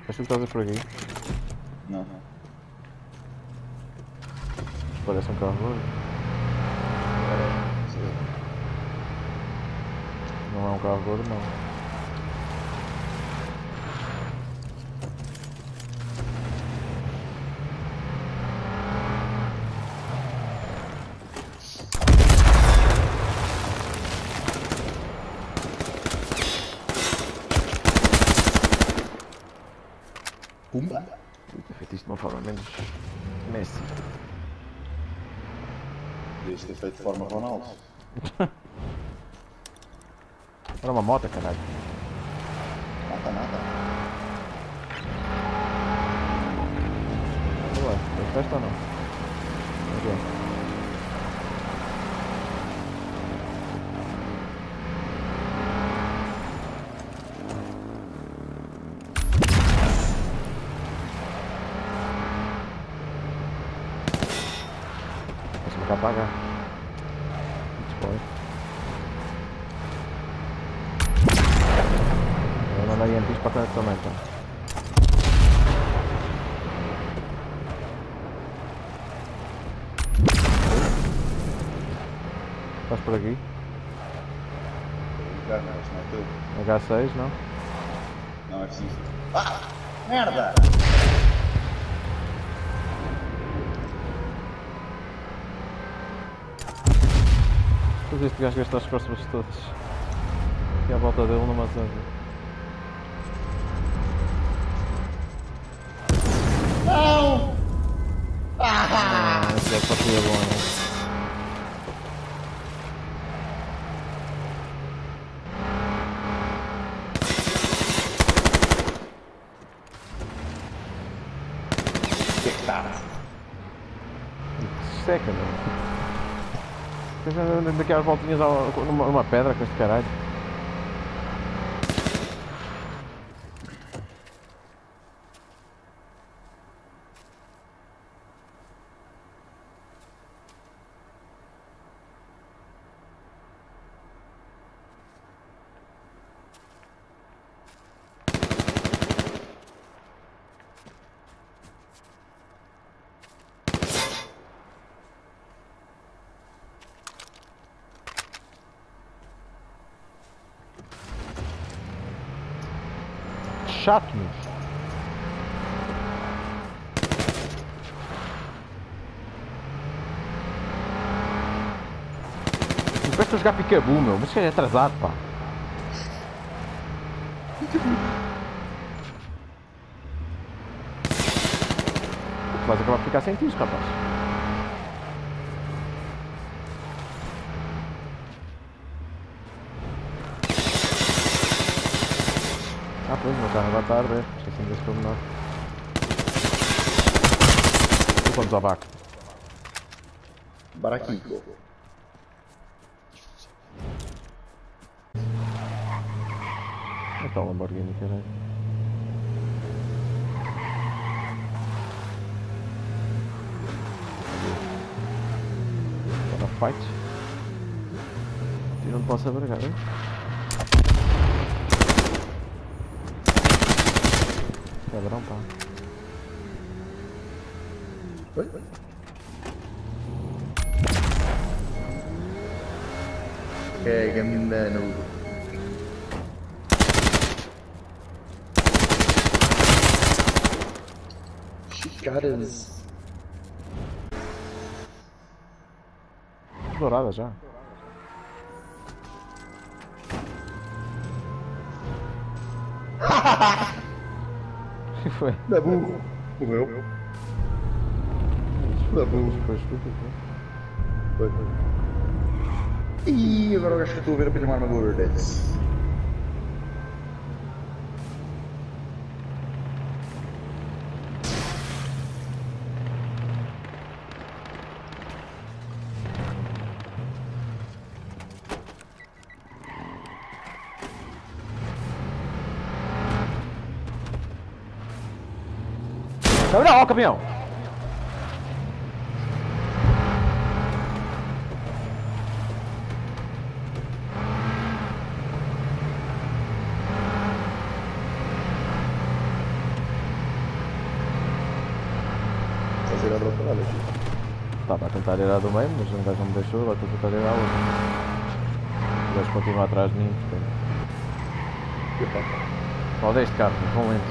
És tu que estás por aqui? Não. Parece um carro gordo. Não é um carro gordo, não. Pumba! Podia ter feito isto de uma forma menos Messi. Podias ter feito de forma Ronaldo. Era uma moto, caralho. Mata, mata. Olha lá, tem festa ou não? Ok. Posso-me cá pagar. Despois. Vou mandar IMPs para cá também, então. Estás por aqui? Não, não, isto não é teu. H6, não? Não, é preciso. Ah! Merda! Depois este gajo gastou as costas todas. Aqui à volta dele numa zona. Não! Ah, esse é partida bom, não? O que é que está? Seca, meu. Daqui às voltinhas numa pedra com este caralho. Chato, meu. Não parece a jogar picabu, meu. Mas que é atrasado, pá. Tu vais acabar por ficar sem tiros, rapaz. Ah, pois, o meu carro agora está a arder. Esqueci-me desse pormenor. E vamos ao vácuo. Baraquinho. Então, Lamborghini, caralho. Agora fight. E não posso abarcar, hein? Cabrão, pá. Oi? Pega-me no... Caras... Dourada já. O que foi? Da burro. Morreu. Da burro. Foi estúpido. Foi. Ih, agora o gajo que eu estou a ver apenas uma armadura desse. Cabrão, ó, caminhão! ir à droga daqui. Estava a tentar ir à do meio, mas um gajo não me deixou, agora estou a tentar ir à outra. O gajo continua atrás de mim, portanto. Olha este carro, vão lentos.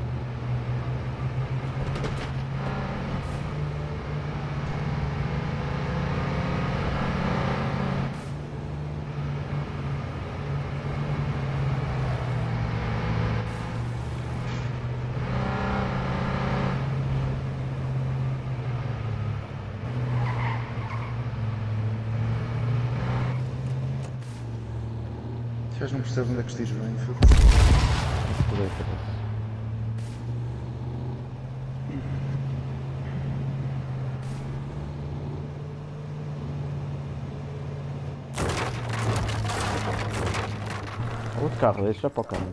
Os gajos não percebem onde é que estives bem, foda-se. Por aí, parece. Outro carro, deixa para o carro.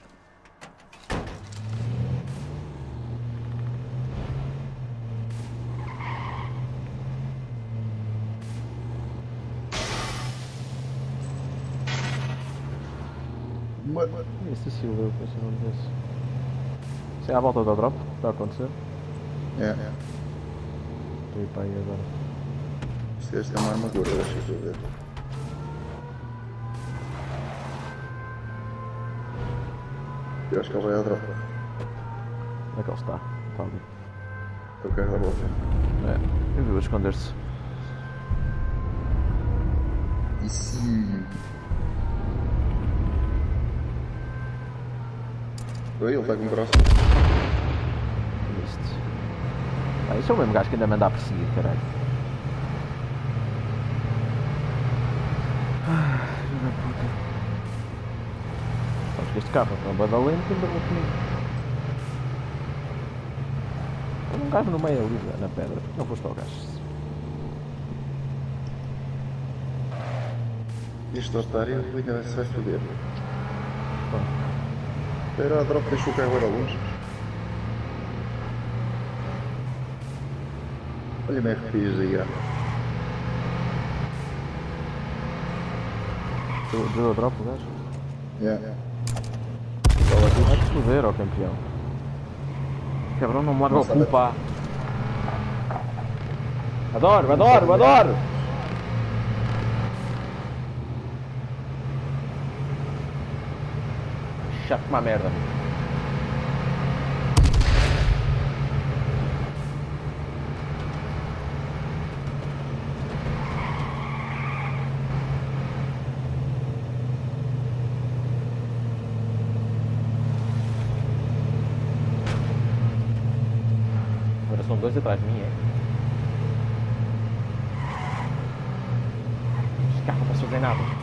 Isso sim, eu pensei no desse. Isso é à volta da drop? Está a acontecer? É. Estou a ir para aí agora. Este gajo tem uma armadura, deixa eu ver. Eu acho que ele vai à droga. Onde é que ele está? Está ali. Estou carro da volta. É, eu vi-o a esconder-se. E sim. Oi, ele está com o braço. Isto. Ah, isso é o mesmo gajo que ainda me anda a perseguir, caralho. Filho da puta. Sabes que este carro é um badalento e andou comigo. Tem um gajo no meio ali, na pedra. Porque não foste ao gajo? Este otário ainda se vai foder. Bom. Espera, a drop deixou o carro era longe. Olha-me RPs aí, ó. Deu a drop o gajo? Yeah. Vai-te foder, ó campeão. Cabrão, não me larga o cu, pá. Adoro, adoro, adoro! Chato como a merda. Agora são dois atrás de mim, é? Este carro não posso fazer nada.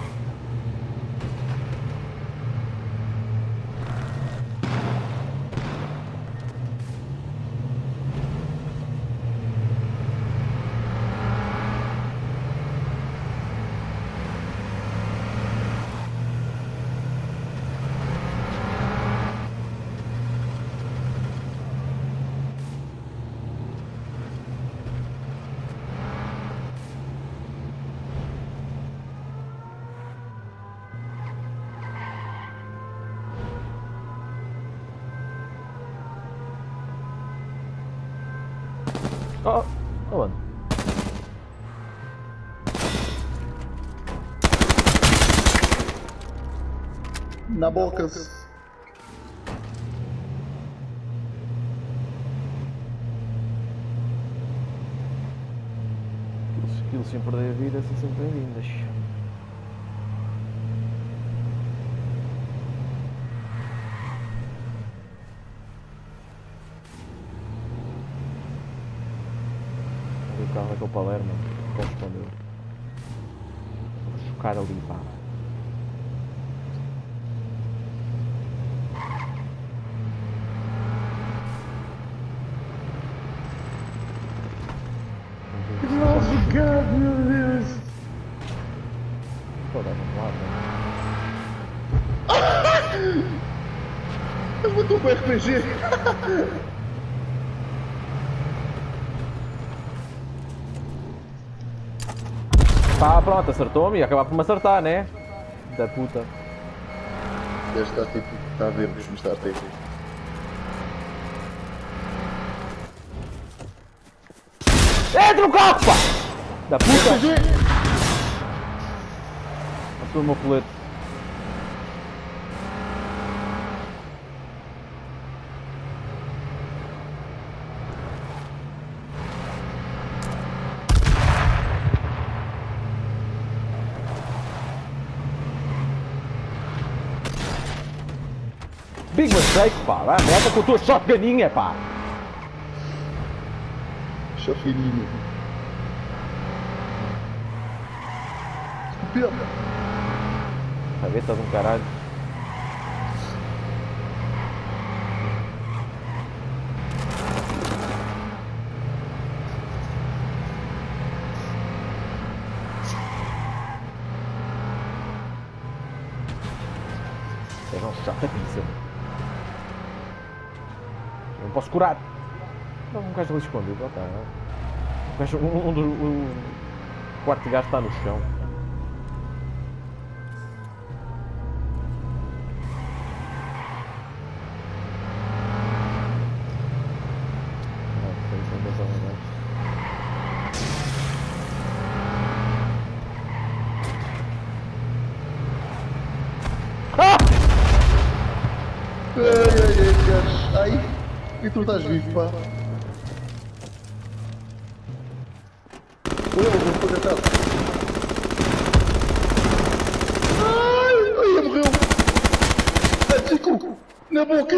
Oh, aonde? Na boca. Skills sem perder a vida são sempre bem-vindas. O carro é com o Palermo, correspondeu. Vou chocar ali, pá. Oh God, meu Deus! Pô, dá um lado, né? Ele matou com o RPG! Pá, pronto, acertou-me e acabar por me acertar, né? Da puta. Este está tipo, está a ver, mas está a ter. Entra no carro, pá! Da puta! Matou o meu colete. Big mistake, pá! Vai merda com a tua shotguninha, pá! Chafininho. Estúpido. Cabeça de um caralho. Não chata pizza. Não posso curar. Não, um gajo ali escondido. Ok. Um gajo. O quarto gajo está no chão. Ai, e tu estás vivo, pá. Olha, eu vou deitado. Ai, morreu. Ah, Chico, na boca.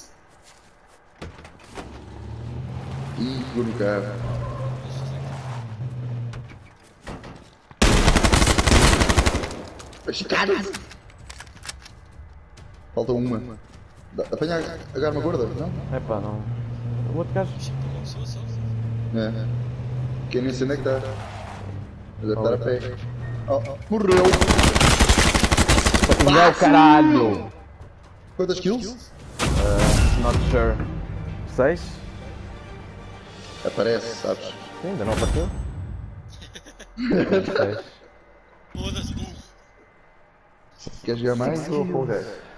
Ih, vou no carro. Chicada. Falta uma. Apanha a arma gorda, não? É pá, não. O outro gajo. É. Quem nem sei onde é que está. Mas deve estar a pé. Oh, morreu! Não é o caralho! Quantas kills? Not sure. 6? Aparece, sabes? Sim, ainda não apareceu? 6. Foda-se, burro. Quer jogar mais ou folgar?